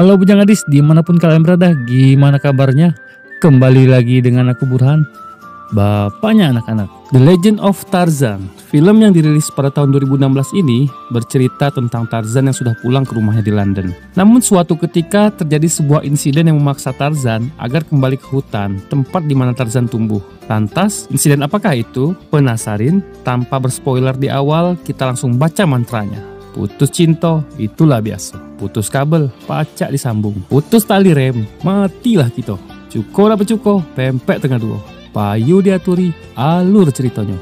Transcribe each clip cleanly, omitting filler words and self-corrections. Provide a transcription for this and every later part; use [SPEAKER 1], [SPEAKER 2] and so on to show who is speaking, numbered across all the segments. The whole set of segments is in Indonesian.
[SPEAKER 1] Halo Bujang Gadis, dimanapun kalian berada, gimana kabarnya? Kembali lagi dengan aku Burhan, bapaknya anak-anak. The Legend of Tarzan, film yang dirilis pada tahun 2016 ini bercerita tentang Tarzan yang sudah pulang ke rumahnya di London. Namun suatu ketika terjadi sebuah insiden yang memaksa Tarzan agar kembali ke hutan, tempat di mana Tarzan tumbuh. Lantas, insiden apakah itu? Penasarin? Tanpa berspoiler di awal, kita langsung baca mantranya. Putus cinta, itulah biasa. Putus kabel, pacak disambung. Putus tali rem, matilah kita. Cuko dapat cuko, pempek tengah dua. Payu diaturi, alur ceritanya.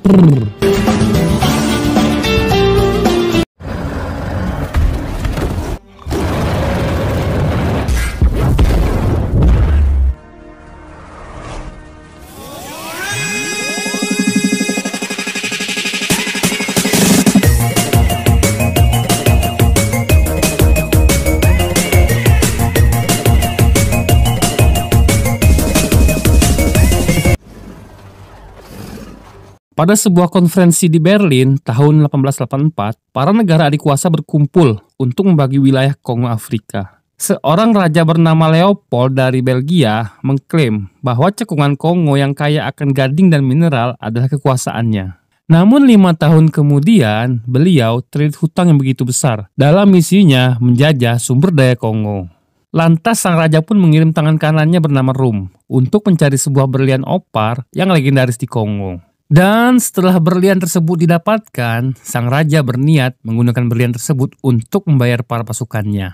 [SPEAKER 1] Pada sebuah konferensi di Berlin tahun 1884, para negara adikuasa berkumpul untuk membagi wilayah Kongo Afrika. Seorang raja bernama Leopold dari Belgia mengklaim bahwa cekungan Kongo yang kaya akan gading dan mineral adalah kekuasaannya. Namun 5 tahun kemudian, beliau terlilit hutang yang begitu besar dalam misinya menjajah sumber daya Kongo. Lantas sang raja pun mengirim tangan kanannya bernama Rum untuk mencari sebuah berlian opar yang legendaris di Kongo. Dan setelah berlian tersebut didapatkan, sang raja berniat menggunakan berlian tersebut untuk membayar para pasukannya.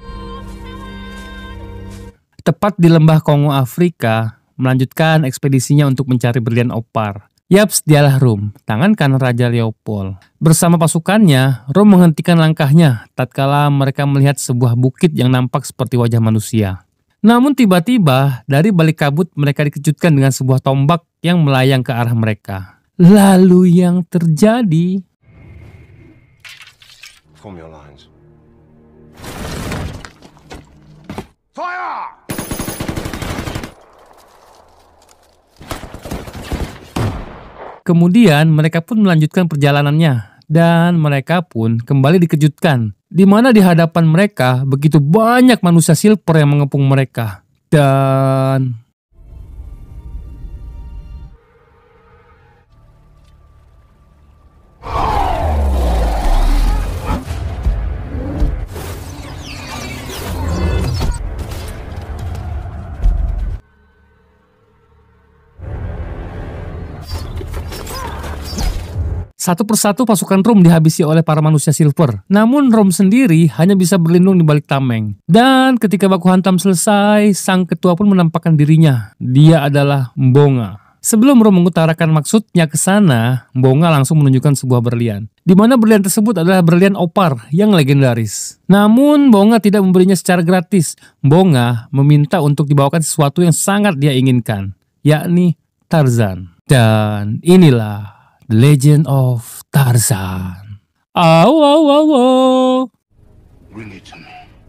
[SPEAKER 1] Tepat di lembah Kongo Afrika, melanjutkan ekspedisinya untuk mencari berlian opar. Yaps, dialah Rum, tangan kanan Raja Leopold. Bersama pasukannya, Rum menghentikan langkahnya tatkala mereka melihat sebuah bukit yang nampak seperti wajah manusia. Namun tiba-tiba dari balik kabut mereka dikejutkan dengan sebuah tombak yang melayang ke arah mereka. Lalu yang terjadi...
[SPEAKER 2] Form your lines. Fire!
[SPEAKER 1] Kemudian mereka pun melanjutkan perjalanannya. Dan mereka pun kembali dikejutkan, di mana di hadapan mereka begitu banyak manusia silver yang mengepung mereka. Dan satu persatu pasukan Rum dihabisi oleh para manusia silver. Namun Rum sendiri hanya bisa berlindung di balik tameng. Dan ketika baku hantam selesai, sang ketua pun menampakkan dirinya. Dia adalah Mbonga. Sebelum Rum mengutarakan maksudnya ke sana, Mbonga langsung menunjukkan sebuah berlian. Di mana berlian tersebut adalah berlian opar yang legendaris. Namun Mbonga tidak memberinya secara gratis. Mbonga meminta untuk dibawakan sesuatu yang sangat dia inginkan, yakni Tarzan. Dan inilah The Legend of Tarzan. Au au au au.
[SPEAKER 2] Bring it to me.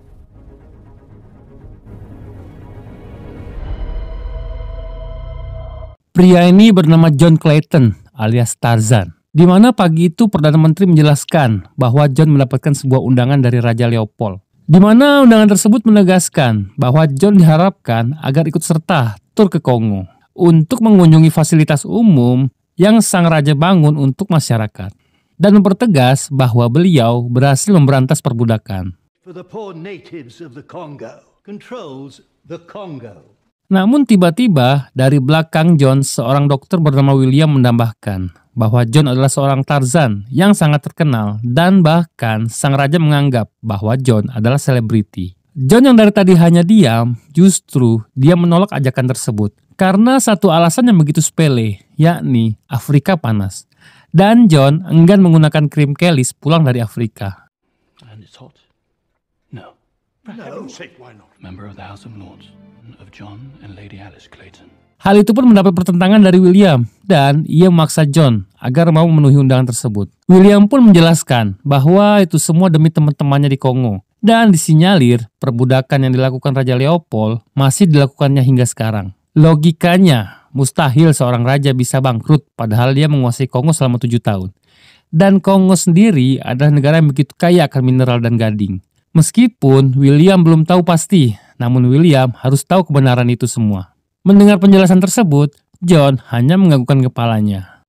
[SPEAKER 1] Pria ini bernama John Clayton alias Tarzan. Di mana pagi itu Perdana Menteri menjelaskan bahwa John mendapatkan sebuah undangan dari Raja Leopold. Di mana undangan tersebut menegaskan bahwa John diharapkan agar ikut serta tur ke Kongo untuk mengunjungi fasilitas umum yang sang raja bangun untuk masyarakat, dan mempertegas bahwa beliau berhasil memberantas perbudakan.
[SPEAKER 3] For the poor natives of the Congo, controls the Congo.
[SPEAKER 1] Namun tiba-tiba dari belakang John, seorang dokter bernama William menambahkan bahwa John adalah seorang Tarzan yang sangat terkenal, dan bahkan sang raja menganggap bahwa John adalah selebriti. John yang dari tadi hanya diam, justru dia menolak ajakan tersebut karena satu alasan yang begitu sepele, yakni Afrika panas. Dan John enggan menggunakan krim Kelis pulang dari Afrika.
[SPEAKER 4] And it's hot? No.
[SPEAKER 2] For heaven's sake, why not?
[SPEAKER 4] Member of the House of Lords, of John and Lady Alice Clayton.
[SPEAKER 1] Hal itu pun mendapat pertentangan dari William, dan ia memaksa John agar mau memenuhi undangan tersebut. William pun menjelaskan bahwa itu semua demi teman-temannya di Kongo. Dan disinyalir perbudakan yang dilakukan Raja Leopold masih dilakukannya hingga sekarang. Logikanya, mustahil seorang raja bisa bangkrut padahal dia menguasai Kongo selama 7 tahun. Dan Kongo sendiri adalah negara yang begitu kaya akan mineral dan gading. Meskipun William belum tahu pasti, namun William harus tahu kebenaran itu semua. Mendengar penjelasan tersebut, John hanya menganggukkan kepalanya.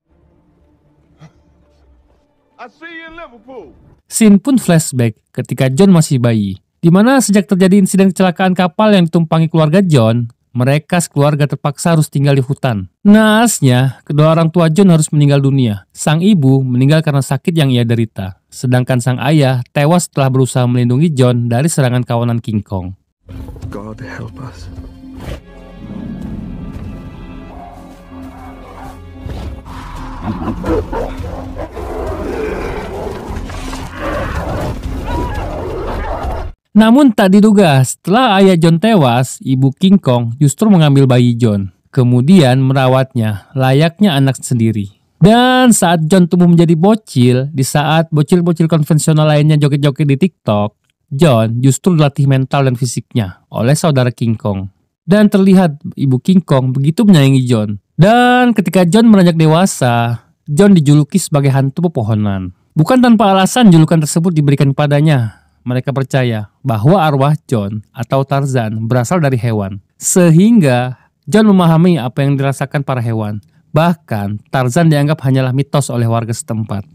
[SPEAKER 2] I see you in Liverpool.
[SPEAKER 1] Scene pun flashback ketika John masih bayi, di mana sejak terjadi insiden kecelakaan kapal yang ditumpangi keluarga John, mereka sekeluarga terpaksa harus tinggal di hutan. Naasnya, kedua orang tua John harus meninggal dunia. Sang ibu meninggal karena sakit yang ia derita, sedangkan sang ayah tewas setelah berusaha melindungi John dari serangan kawanan King Kong.
[SPEAKER 5] God help us.
[SPEAKER 1] Namun tak diduga, setelah ayah John tewas, ibu King Kong justru mengambil bayi John, kemudian merawatnya layaknya anak sendiri. Dan saat John tumbuh menjadi bocil, di saat bocil-bocil konvensional lainnya joget-joget di TikTok, John justru dilatih mental dan fisiknya oleh saudara King Kong. Dan terlihat ibu King Kong begitu menyayangi John. Dan ketika John beranjak dewasa, John dijuluki sebagai hantu pepohonan. Bukan tanpa alasan julukan tersebut diberikan padanya. Mereka percaya bahwa arwah John atau Tarzan berasal dari hewan. Sehingga John memahami apa yang dirasakan para hewan. Bahkan Tarzan dianggap hanyalah mitos oleh warga setempat.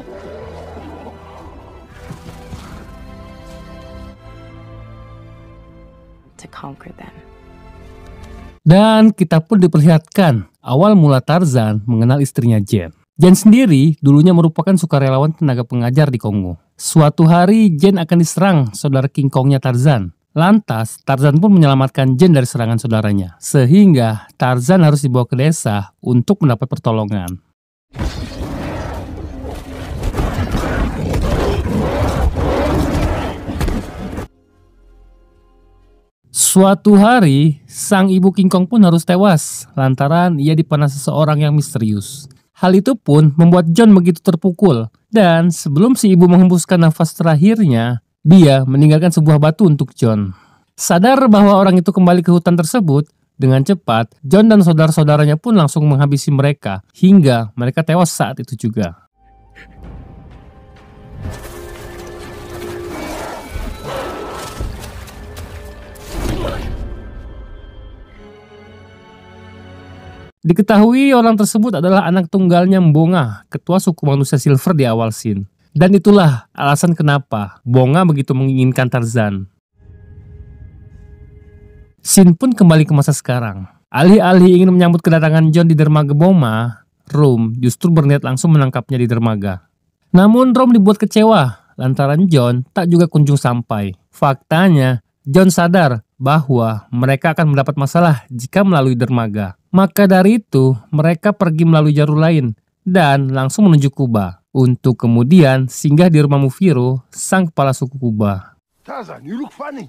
[SPEAKER 6] To conquer them.
[SPEAKER 1] Dan kita pun diperlihatkan awal mula Tarzan mengenal istrinya Jane. Jane sendiri dulunya merupakan sukarelawan tenaga pengajar di Kongo. Suatu hari Jane akan diserang saudara King Kongnya Tarzan. Lantas Tarzan pun menyelamatkan Jane dari serangan saudaranya. Sehingga Tarzan harus dibawa ke desa untuk mendapat pertolongan. Suatu hari, sang ibu King Kong pun harus tewas lantaran ia dipanah seseorang yang misterius. Hal itu pun membuat John begitu terpukul. Dan sebelum si ibu menghembuskan nafas terakhirnya, dia meninggalkan sebuah batu untuk John. Sadar bahwa orang itu kembali ke hutan tersebut, dengan cepat, John dan saudara-saudaranya pun langsung menghabisi mereka, hingga mereka tewas saat itu juga. Diketahui orang tersebut adalah anak tunggalnya Mbonga, ketua suku manusia Silver di awal scene. Dan itulah alasan kenapa Mbonga begitu menginginkan Tarzan. Scene pun kembali ke masa sekarang. Alih-alih ingin menyambut kedatangan John di dermaga Boma, Rom justru berniat langsung menangkapnya di dermaga. Namun Rom dibuat kecewa lantaran John tak juga kunjung sampai. Faktanya, John sadar bahwa mereka akan mendapat masalah jika melalui dermaga. Maka dari itu, mereka pergi melalui jalur lain dan langsung menuju Kuba untuk kemudian singgah di rumah Mufiro, sang kepala suku Kuba.
[SPEAKER 2] Tarzan, you look funny.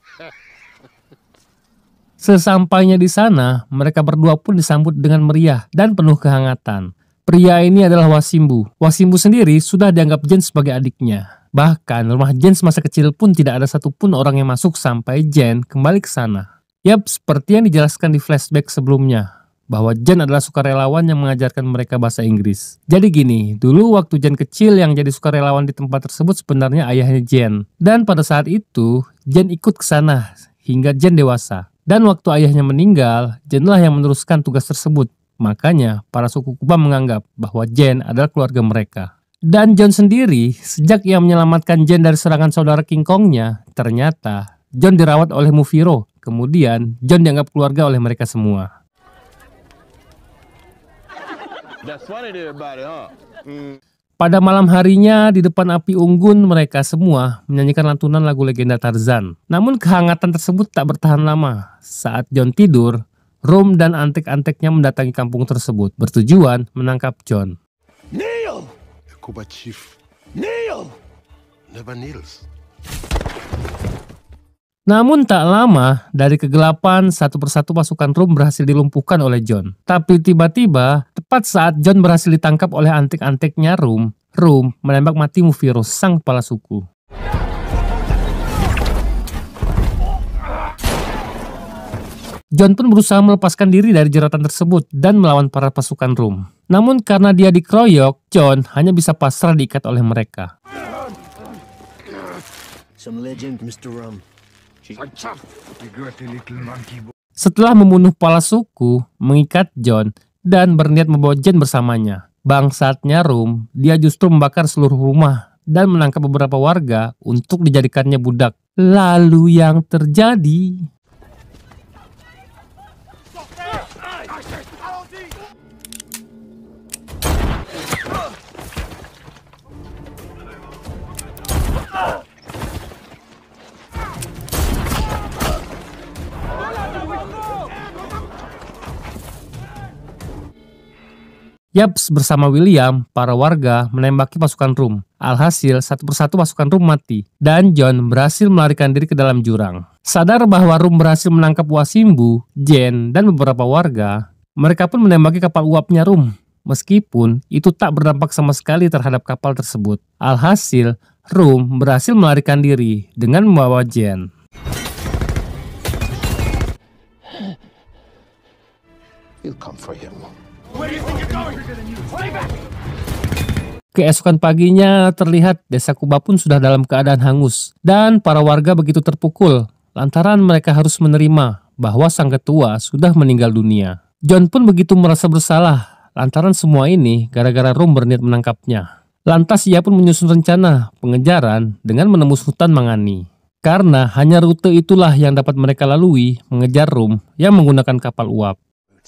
[SPEAKER 1] Sesampainya di sana, mereka berdua pun disambut dengan meriah dan penuh kehangatan. Pria ini adalah Wasimbu. Wasimbu sendiri sudah dianggap Jane sebagai adiknya. Bahkan rumah Jane semasa kecil pun tidak ada satupun orang yang masuk sampai Jane kembali ke sana. Yap, seperti yang dijelaskan di flashback sebelumnya, bahwa Jane adalah sukarelawan yang mengajarkan mereka bahasa Inggris. Jadi gini, dulu waktu Jane kecil yang jadi sukarelawan di tempat tersebut sebenarnya ayahnya Jane. Dan pada saat itu, Jane ikut ke sana hingga Jane dewasa. Dan waktu ayahnya meninggal, Jane lah yang meneruskan tugas tersebut. Makanya, para suku Kuba menganggap bahwa Jane adalah keluarga mereka. Dan John sendiri, sejak ia menyelamatkan Jane dari serangan saudara King Kongnya, ternyata John dirawat oleh Mufiro. Kemudian, John dianggap keluarga oleh mereka semua. Pada malam harinya, di depan api unggun, mereka semua menyanyikan lantunan lagu legenda Tarzan. Namun kehangatan tersebut tak bertahan lama. Saat John tidur, Rom dan antek-anteknya mendatangi kampung tersebut, bertujuan menangkap John.
[SPEAKER 2] Kneel! Kuba chief. Kneel! Never kneels.
[SPEAKER 1] Namun tak lama, dari kegelapan satu persatu pasukan Rom berhasil dilumpuhkan oleh John. Tapi tiba-tiba, tepat saat John berhasil ditangkap oleh antek-anteknya Rom menembak mati Mufiro, sang kepala suku. John pun berusaha melepaskan diri dari jeratan tersebut dan melawan para pasukan Rom. Namun karena dia dikeroyok, John hanya bisa pasrah diikat oleh mereka.
[SPEAKER 7] Some legend, Mr. Rum.
[SPEAKER 1] Setelah membunuh kepala suku, mengikat John, dan berniat membawa Jen bersamanya. Bangsatnya Rum, dia justru membakar seluruh rumah dan menangkap beberapa warga untuk dijadikannya budak. Lalu yang terjadi... Yaps, bersama William, para warga menembaki pasukan Rum. Alhasil, satu persatu pasukan Rum mati, dan John berhasil melarikan diri ke dalam jurang. Sadar bahwa Rum berhasil menangkap Wasimbu, Jen, dan beberapa warga, mereka pun menembaki kapal uapnya Rum. Meskipun itu tak berdampak sama sekali terhadap kapal tersebut. Alhasil, Rum berhasil melarikan diri dengan membawa Jen.
[SPEAKER 2] He'll come for him.
[SPEAKER 1] Keesokan paginya terlihat desa Kuba pun sudah dalam keadaan hangus dan para warga begitu terpukul lantaran mereka harus menerima bahwa sang ketua sudah meninggal dunia. John pun begitu merasa bersalah lantaran semua ini gara-gara Rum berniat menangkapnya. Lantas ia pun menyusun rencana pengejaran dengan menembus hutan Mangani. Karena hanya rute itulah yang dapat mereka lalui mengejar Rum yang menggunakan kapal uap.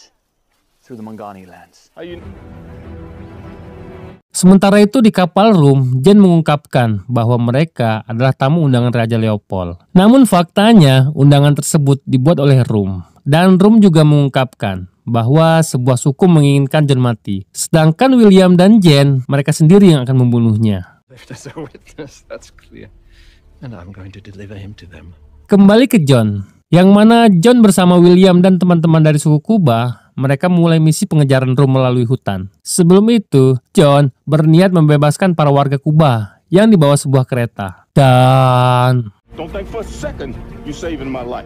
[SPEAKER 1] Sementara itu di kapal Rum, Jen mengungkapkan bahwa mereka adalah tamu undangan Raja Leopold. Namun faktanya undangan tersebut dibuat oleh Rum. Dan Rum juga mengungkapkan bahwa sebuah suku menginginkan John mati. Sedangkan William dan Jen, mereka sendiri yang akan membunuhnya. Kembali ke John, yang mana John bersama William dan teman-teman dari suku Kuba, mereka mulai misi pengejaran Rum melalui hutan. Sebelum itu, John berniat membebaskan para warga Kuba yang dibawa sebuah kereta. Dan...
[SPEAKER 2] Don't think for a second you saving my life.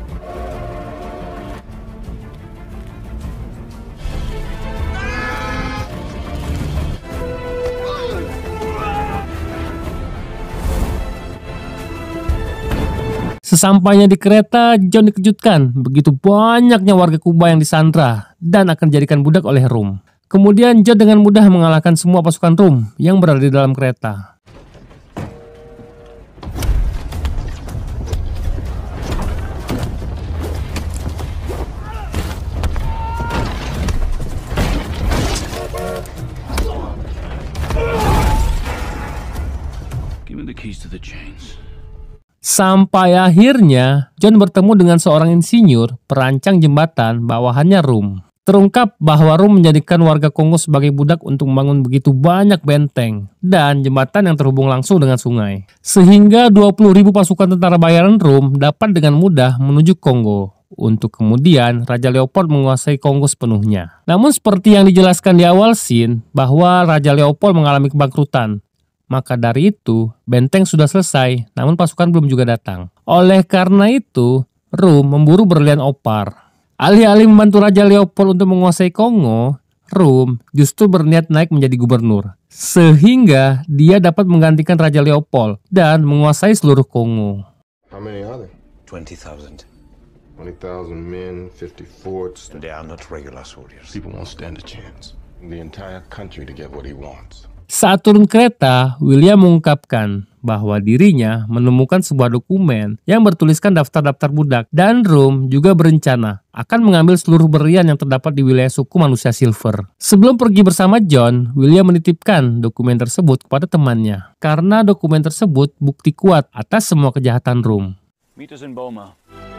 [SPEAKER 1] Sesampainya di kereta, John dikejutkan begitu banyaknya warga Kuba yang disandra dan akan dijadikan budak oleh Rum. Kemudian John dengan mudah mengalahkan semua pasukan Rum yang berada di dalam kereta.
[SPEAKER 4] Give me the keys to the chains.
[SPEAKER 1] Sampai akhirnya, John bertemu dengan seorang insinyur perancang jembatan bawahannya Rum. Terungkap bahwa Rum menjadikan warga Kongo sebagai budak untuk membangun begitu banyak benteng dan jembatan yang terhubung langsung dengan sungai. Sehingga 20.000 pasukan tentara bayaran Rum dapat dengan mudah menuju Kongo. Untuk kemudian Raja Leopold menguasai Kongo sepenuhnya. Namun seperti yang dijelaskan di awal scene, bahwa Raja Leopold mengalami kebangkrutan. Maka dari itu, benteng sudah selesai, namun pasukan belum juga datang. Oleh karena itu, Rum memburu berlian opar. Alih-alih membantu Raja Leopold untuk menguasai Kongo, Rum justru berniat naik menjadi gubernur. Sehingga dia dapat menggantikan Raja Leopold dan menguasai seluruh Kongo.
[SPEAKER 2] How many are there?
[SPEAKER 7] 20,000.
[SPEAKER 2] 20,000 men, 50 forts.
[SPEAKER 7] They are not regular soldiers.
[SPEAKER 2] People won't stand a chance. The entire country to get what he wants.
[SPEAKER 1] Saat turun kereta, William mengungkapkan bahwa dirinya menemukan sebuah dokumen yang bertuliskan daftar-daftar budak dan Rum juga berencana akan mengambil seluruh berlian yang terdapat di wilayah suku manusia Silver. Sebelum pergi bersama John, William menitipkan dokumen tersebut kepada temannya karena dokumen tersebut bukti kuat atas semua kejahatan Rum.
[SPEAKER 4] Meet us in Boma.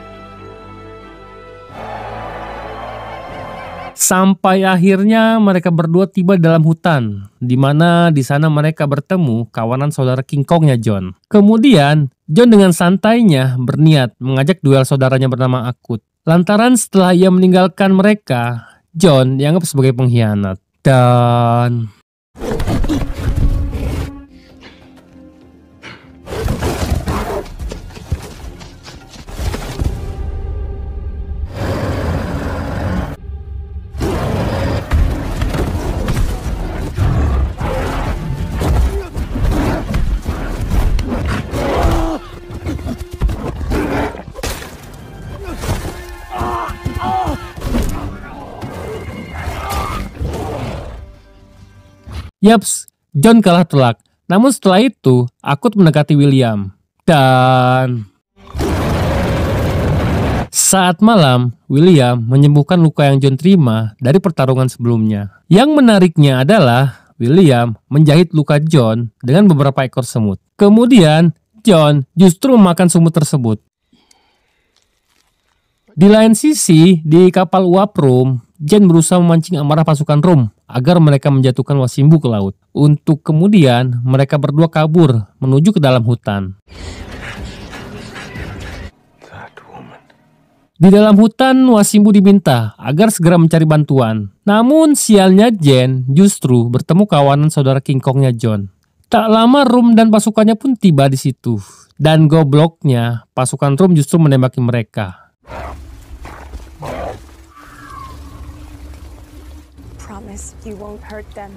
[SPEAKER 1] Sampai akhirnya mereka berdua tiba dalam hutan, di mana di sana mereka bertemu kawanan saudara King Kongnya John. Kemudian, John dengan santainya berniat mengajak duel saudaranya bernama Akut. Lantaran setelah ia meninggalkan mereka, John dianggap sebagai pengkhianat. Dan... Yaps, John kalah telak. Namun setelah itu, Akut mendekati William. Dan saat malam, William menyembuhkan luka yang John terima dari pertarungan sebelumnya. Yang menariknya adalah William menjahit luka John dengan beberapa ekor semut. Kemudian, John justru memakan semut tersebut. Di lain sisi, di kapal uap Rum, Jen berusaha memancing amarah pasukan Rum agar mereka menjatuhkan Wasimbu ke laut. Untuk kemudian mereka berdua kabur menuju ke dalam hutan. Di dalam hutan, Wasimbu diminta agar segera mencari bantuan. Namun sialnya Jen justru bertemu kawanan saudara King Kongnya John. Tak lama Rum dan pasukannya pun tiba di situ. Dan gobloknya, pasukan Rum justru menembaki mereka.
[SPEAKER 6] Promise you won't hurt them.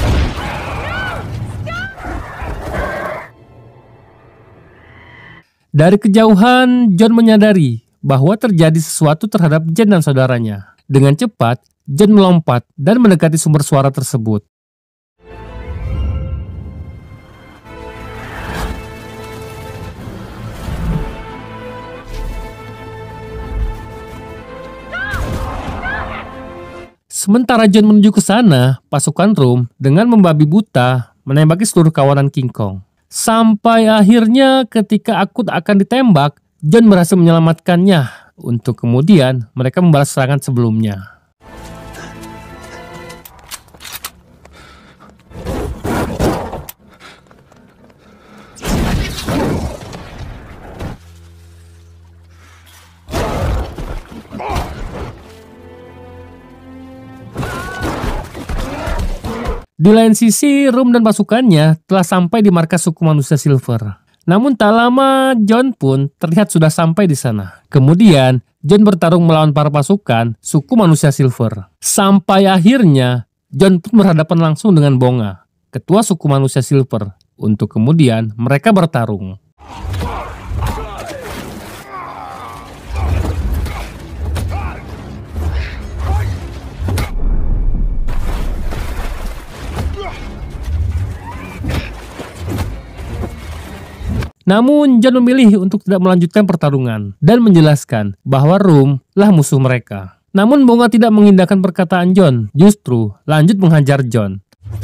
[SPEAKER 1] Dari kejauhan, John menyadari bahwa terjadi sesuatu terhadap Jen dan saudaranya. Dengan cepat, Jen melompat dan mendekati sumber suara tersebut. Sementara John menuju ke sana, pasukan Rum dengan membabi buta menembaki seluruh kawanan King Kong. Sampai akhirnya ketika Akut akan ditembak, John berhasil menyelamatkannya. Untuk kemudian mereka membalas serangan sebelumnya. Di lain sisi, Rum dan pasukannya telah sampai di markas suku manusia Silver. Namun tak lama, John pun terlihat sudah sampai di sana. Kemudian, John bertarung melawan para pasukan suku manusia Silver. Sampai akhirnya, John pun berhadapan langsung dengan Bonga, ketua suku manusia Silver. Untuk kemudian, mereka bertarung. Namun John memilih untuk tidak melanjutkan pertarungan dan menjelaskan bahwa Rum lah musuh mereka. Namun Bonga tidak mengindahkan perkataan John, justru lanjut menghajar John.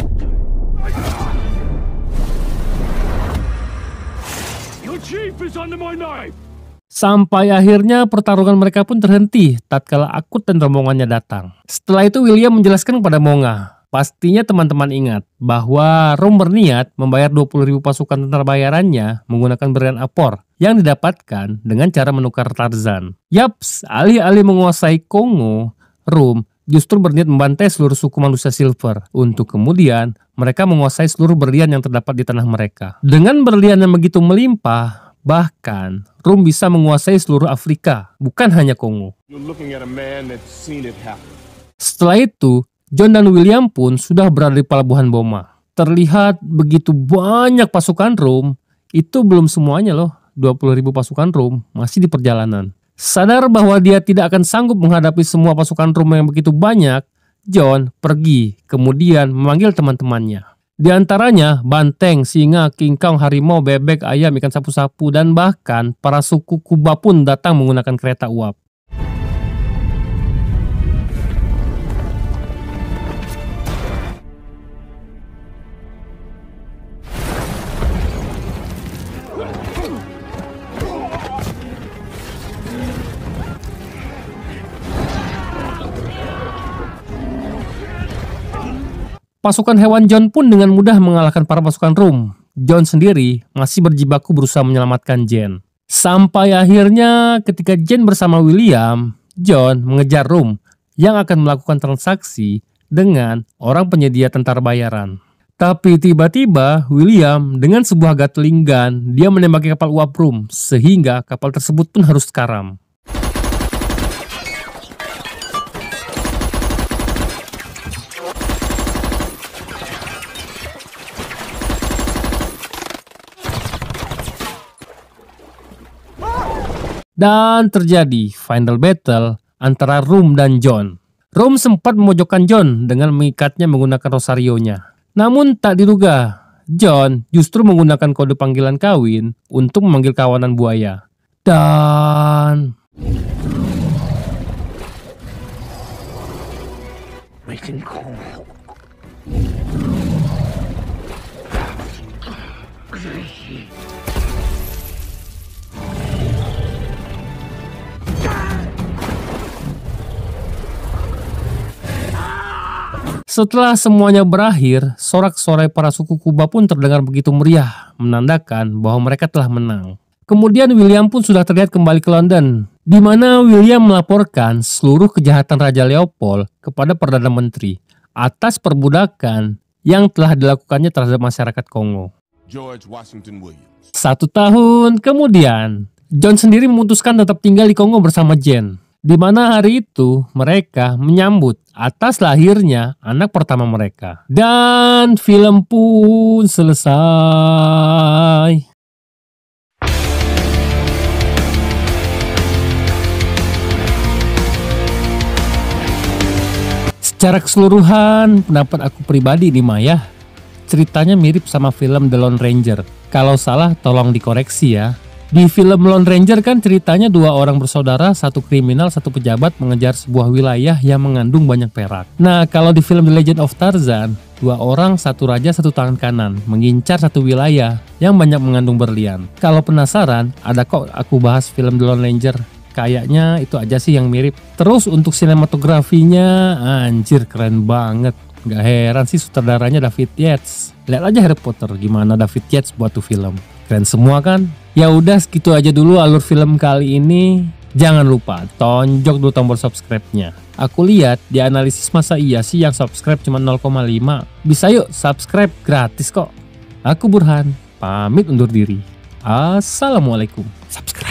[SPEAKER 1] Sampai akhirnya pertarungan mereka pun terhenti tatkala Akut dan rombongannya datang. Setelah itu William menjelaskan kepada Bonga. Pastinya teman-teman ingat bahwa Rum berniat membayar 20.000 pasukan tentara bayarannya menggunakan berlian Apor yang didapatkan dengan cara menukar Tarzan. Yaps, alih-alih menguasai Kongo, Rum justru berniat membantai seluruh suku manusia Silver. Untuk kemudian mereka menguasai seluruh berlian yang terdapat di tanah mereka. Dengan berlian yang begitu melimpah, bahkan Rum bisa menguasai seluruh Afrika, bukan hanya Kongo. Setelah itu, John dan William pun sudah berada di pelabuhan Boma. Terlihat begitu banyak pasukan Rum, itu belum semuanya loh. 20.000 pasukan Rum masih di perjalanan. Sadar bahwa dia tidak akan sanggup menghadapi semua pasukan Rum yang begitu banyak, John pergi kemudian memanggil teman-temannya. Di antaranya banteng, singa, King Kong, harimau, bebek, ayam, ikan sapu-sapu, dan bahkan para suku Kuba pun datang menggunakan kereta uap. Pasukan hewan John pun dengan mudah mengalahkan para pasukan Rum. John sendiri masih berjibaku berusaha menyelamatkan Jen. Sampai akhirnya ketika Jen bersama William, John mengejar Rum yang akan melakukan transaksi dengan orang penyedia tentara bayaran. Tapi tiba-tiba William dengan sebuah gatling gun, dia menembaki kapal uap Rum sehingga kapal tersebut pun harus karam. Dan terjadi final battle antara Rum dan John. Rum sempat memojokkan John dengan mengikatnya menggunakan rosarionya. Namun tak diduga, John justru menggunakan kode panggilan kawin untuk memanggil kawanan buaya. Dan
[SPEAKER 7] Making call.
[SPEAKER 1] setelah semuanya berakhir, sorak-sorai para suku Kuba pun terdengar begitu meriah, menandakan bahwa mereka telah menang. Kemudian William pun sudah terlihat kembali ke London, di mana William melaporkan seluruh kejahatan Raja Leopold kepada Perdana Menteri atas perbudakan yang telah dilakukannya terhadap masyarakat Kongo.
[SPEAKER 2] George Washington Williams.
[SPEAKER 1] 1 tahun kemudian, John sendiri memutuskan tetap tinggal di Kongo bersama Jane, di mana hari itu mereka menyambut atas lahirnya anak pertama mereka. Dan film pun selesai. Secara keseluruhan, pendapat aku pribadi nih Maya, ceritanya mirip sama film The Lone Ranger. Kalau salah tolong dikoreksi ya. Di film Lone Ranger kan ceritanya 2 orang bersaudara, 1 kriminal, 1 pejabat mengejar sebuah wilayah yang mengandung banyak perak. Nah kalau di film The Legend of Tarzan, 2 orang, 1 raja, 1 tangan kanan mengincar 1 wilayah yang banyak mengandung berlian. Kalau penasaran, ada kok aku bahas film The Lone Ranger. Kayaknya itu aja sih yang mirip. Terus untuk sinematografinya, anjir keren banget. Gak heran sih sutradaranya David Yates. Lihat aja Harry Potter, gimana David Yates buat tuh film. Keren semua kan? Ya udah segitu aja dulu alur film kali ini. Jangan lupa tonjok dulu tombol subscribe-nya. Aku lihat di analisis masa iya sih yang subscribe cuma 0,5. Bisa yuk subscribe gratis kok. Aku Burhan, pamit undur diri. Assalamualaikum. Subscribe.